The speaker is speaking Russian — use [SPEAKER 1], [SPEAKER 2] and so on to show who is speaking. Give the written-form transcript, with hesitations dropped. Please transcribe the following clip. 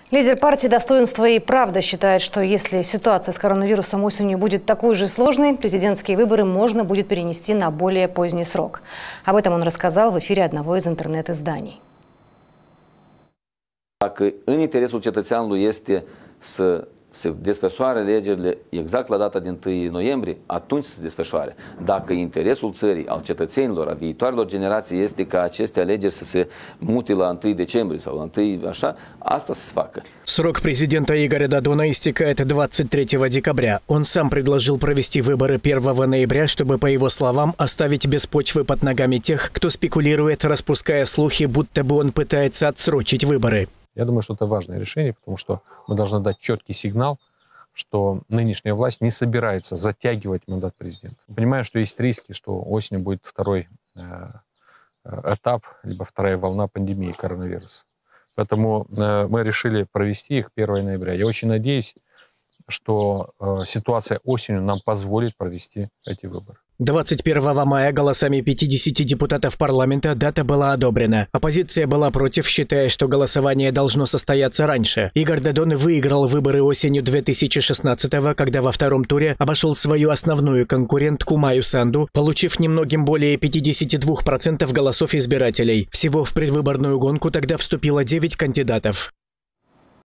[SPEAKER 1] Лидер партии «Достоинство и правда» считает, что если ситуация с коронавирусом осенью будет такой же сложной, президентские выборы можно будет перенести на более поздний срок. Об этом он рассказал в эфире одного из интернет-изданий.
[SPEAKER 2] Dacă în interesul cetățeanului este să se desfășoare alegerile exact la data din 1 noiembrie, atunci se desfășoare. Dacă interesul țării, al cetățenilor, a viitoarelor generații este ca aceste alegeri să se mute la 1 decembrie sau la 1 așa, asta să se facă.
[SPEAKER 3] Срок президента Игоря Додона истекает 23 декабря. Он сам предложил провести выборы 1 ноября, чтобы, по его словам, оставить без почвы под ногами тех, кто спекулирует, распуская слухи, будто бы он пытается отсрочить выборы.
[SPEAKER 4] Я думаю, что это важное решение, потому что мы должны дать четкий сигнал, что нынешняя власть не собирается затягивать мандат президента. Понимаю, что есть риски, что осенью будет второй этап, либо вторая волна пандемии коронавируса. Поэтому мы решили провести их 1 ноября. Я очень надеюсь, что ситуация осенью нам позволит провести эти выборы.
[SPEAKER 3] 21 мая голосами 50 депутатов парламента дата была одобрена. Оппозиция была против, считая, что голосование должно состояться раньше. Игорь Додон выиграл выборы осенью 2016-го, когда во втором туре обошел свою основную конкурентку Майю Санду, получив немногим более 52% голосов избирателей. Всего в предвыборную гонку тогда вступило 9 кандидатов.